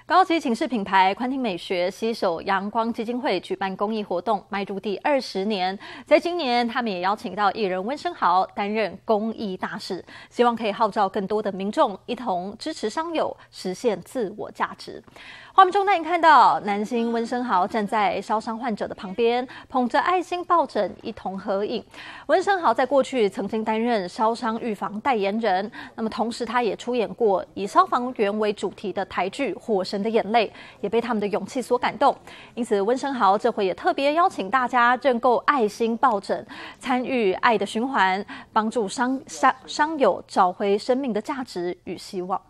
高级寝室品牌宽庭美学携手阳光基金会举办公益活动，迈入第20年。在今年，他们也邀请到艺人温升豪担任公益大使，希望可以号召更多的民众一同支持商友，实现自我价值。画面中带你看到男星温升豪站在烧伤患者的旁边，捧着爱心抱枕一同合影。温升豪在过去曾经担任烧伤预防代言人，那么同时他也出演过以消防员为主题的台剧《火神的眼泪》，也被他们的勇气所感动。因此，温升豪这回也特别邀请大家认购爱心抱枕，参与爱的循环，帮助伤友找回生命的价值与希望。